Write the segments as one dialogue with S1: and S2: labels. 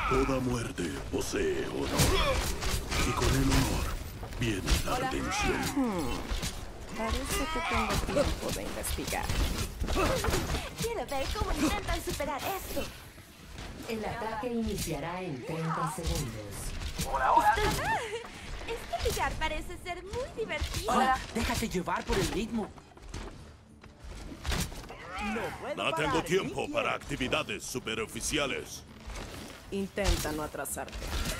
S1: Toda muerte posee honor. Y con el honor viene la redención.
S2: Parece que tengo tiempo de investigar.
S3: Quiero ver cómo intentan superar esto.
S4: El ataque iniciará en 30 segundos.
S3: Este lugar parece ser muy divertido.
S5: Hola, déjate llevar por el ritmo.
S1: No tengo tiempo para actividades superoficiales.
S2: Intenta no atrasarte.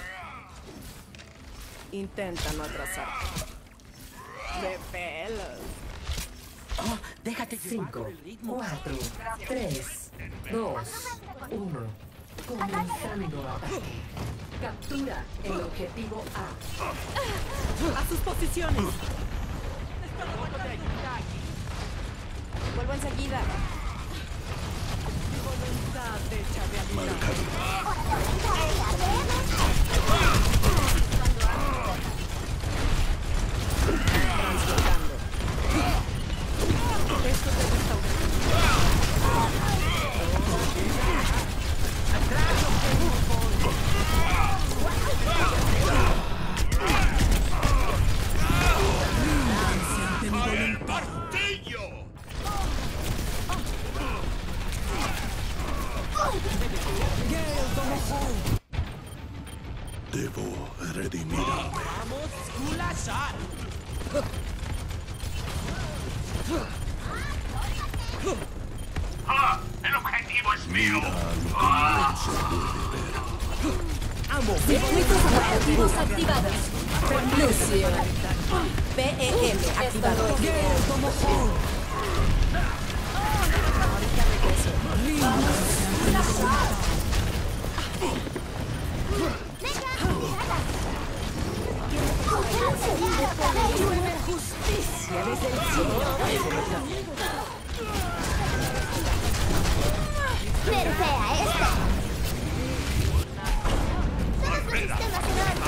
S2: Intenta no atrasarte. ¡De pelos!
S5: Oh, déjate llevar
S4: 5,
S5: por el ritmo.
S4: 4, 3, 2, 1. Comenzando ataque. Captura el objetivo A.
S2: ¡A sus posiciones! Vuelvo enseguida. Mi voluntad hecha realidad. Transbordando. Esto te gusta.
S1: Debo redimirme.
S5: Vamos, Kulashar.
S6: ¡El objetivo es mío!
S4: Circuitos operativos activados. Lucio.
S2: PEM activado.
S4: Justicia desde el cielo.
S3: ¡Nerfea esto! ¡Todos los sistemas en alto!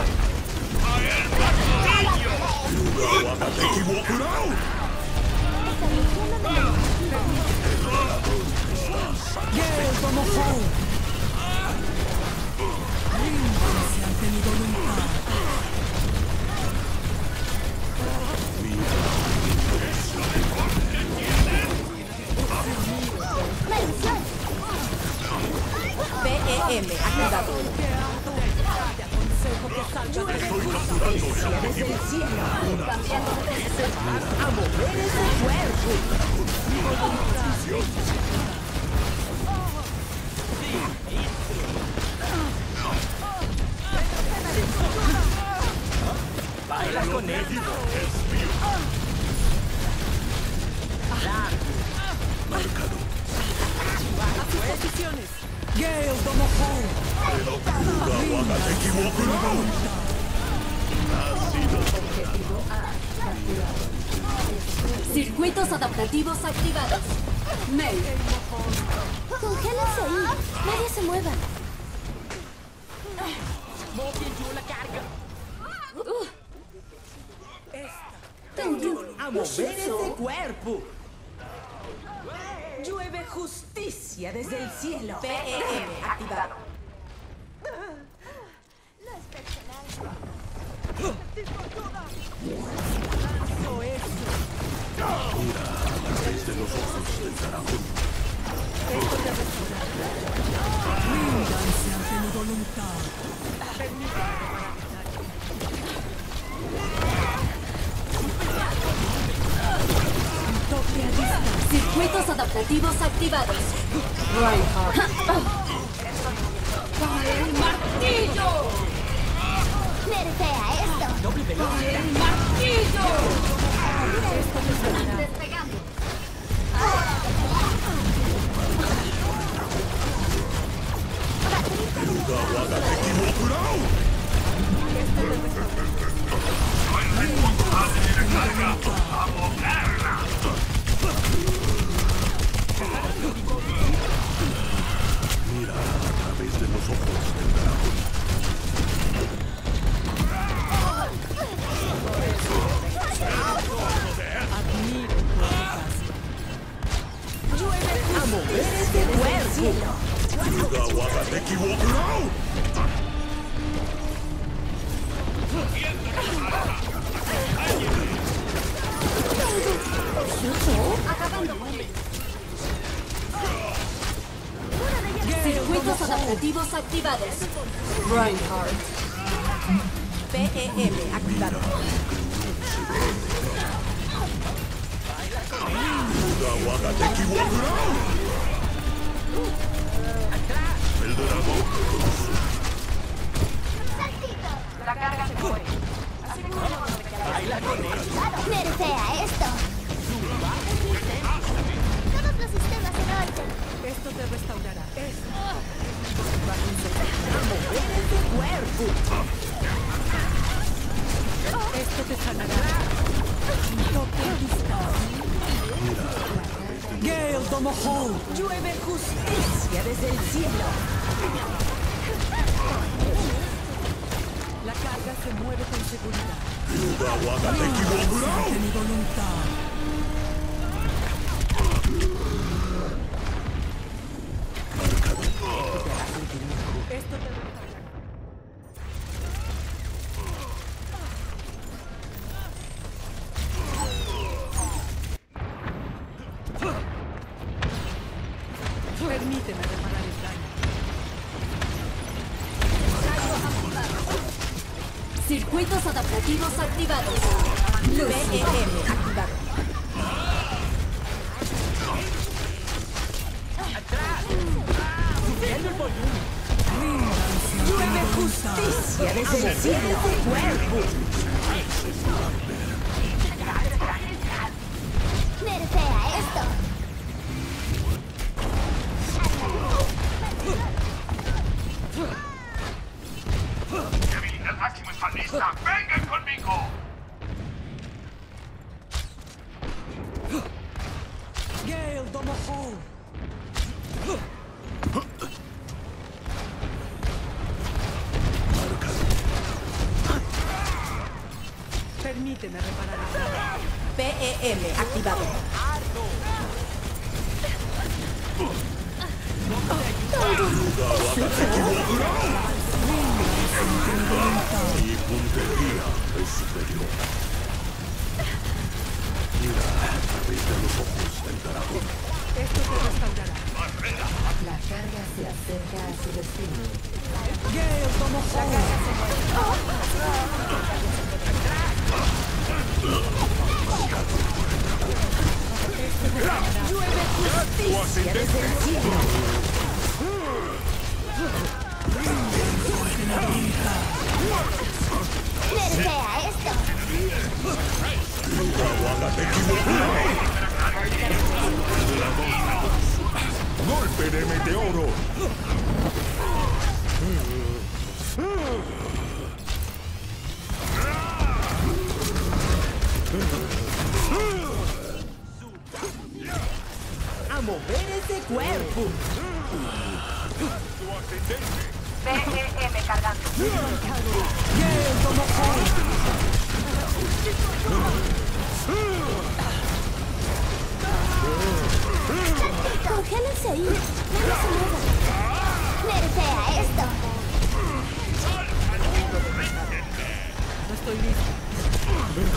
S3: ¡Maldición!
S2: PEM activado.
S4: Desde el cielo. A mover ese cuerpo.
S5: Baila con él.
S2: ¡A sus posiciones!
S4: Objetivo A. Circuitos adaptativos activados. Mail.
S3: ¡Congélense ahí! ¡Nadie se mueva!
S5: A mover ese cuerpo. Llueve justicia desde el cielo.
S2: PEM activado.
S3: No es personal.
S1: Mira a través de los ojos del dragón.
S4: Circuitos adaptativos activados. ¡El martillo!
S3: ¡Nerfea esto!
S4: ¡El martillo! Despegando.
S1: Mira a través de los ojos del dragón.
S2: ¡A mover ese cuerpo!
S1: Yuga Wagateki Wokurao.
S2: Acabando con él.
S4: Circuitos adaptativos activados.
S2: Reinhardt. PEM activado.
S1: El dragón.
S3: La carga se mueve. Nerfea esto. Todos los sistemas en orden.
S2: Esto te restaurará. Esto te sanará.
S5: Gale Domohol. Llueve justicia desde el cielo.
S2: La carga se mueve con seguridad.
S5: De mi voluntad.
S2: Esto te restaurará. Permíteme reparar el daño.
S4: Circuitos adaptativos activados.
S2: PEM activado.
S5: Llueve justicia desde el cielo. Cuerpo.
S3: Nerfea esto.
S6: Mi habilidad máxima está lista. ¡Vengan conmigo!
S5: Gale Domohol.
S2: Permíteme reparar el daño. PEM activado.
S1: Mi puntería es superior. Mira a través de los ojos del dragón.
S2: Esto te restaurará.
S4: La carga se acerca a su destino.
S5: Gale Domohol. Llueve justicia desde el cielo.
S3: Nerfea esto.
S1: ¡Golpe de meteoro!
S5: A mover ese cuerpo.
S3: PEM cargando.
S5: Gale Domohol.
S3: Congélense ahí. No se muevan. Nerfea esto.
S2: No estoy listo.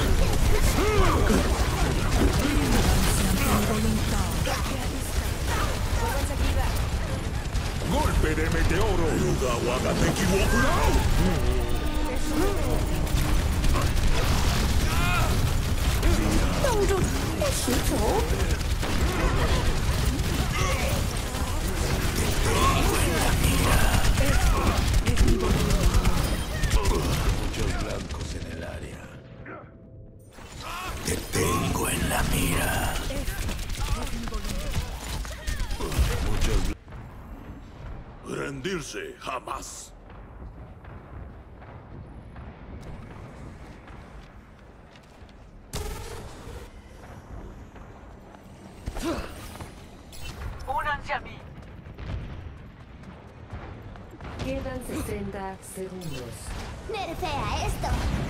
S1: ¡Golpe de meteoro! Muchos blancos en el área. Te tengo en la mira. Muchos rendirse jamás.
S5: Únanse a mí.
S4: Quedan 60 segundos.
S3: Nerfea esto.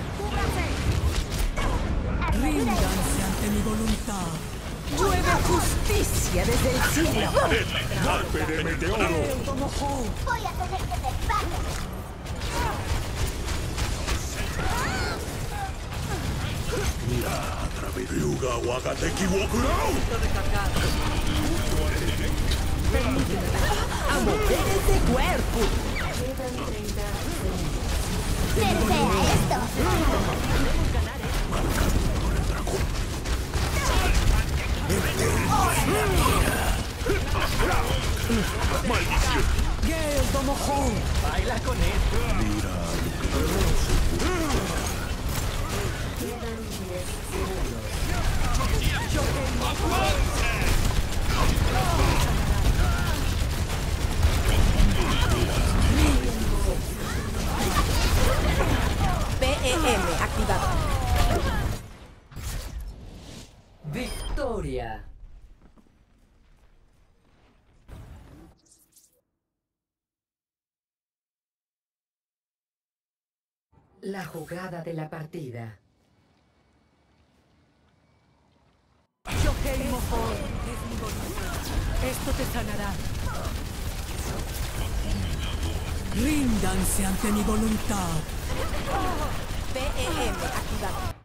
S5: Ríndanse ante mi voluntad. Llueve justicia desde el cielo.
S1: ¡Golpe de meteoro!
S5: Gale Domohol.
S3: Voy a tener que derribarlo.
S1: irá a través de Ryuga Wakateki Wokurao.
S5: ¡A mover ese cuerpo!
S4: Quedan 30 segundos.
S3: ¡Nerfea esto!
S1: Con el dragón. ¡Maldición!
S5: ¡Gale Domohon!
S1: Mira lo que no se puede.
S4: Quedan 10 segundos.
S5: PEM activado.
S4: Victoria. La jugada de la partida.
S5: Shohei Mohon. Es mi voluntad. Esto te sanará. Ríndanse ante mi voluntad. PEM activado.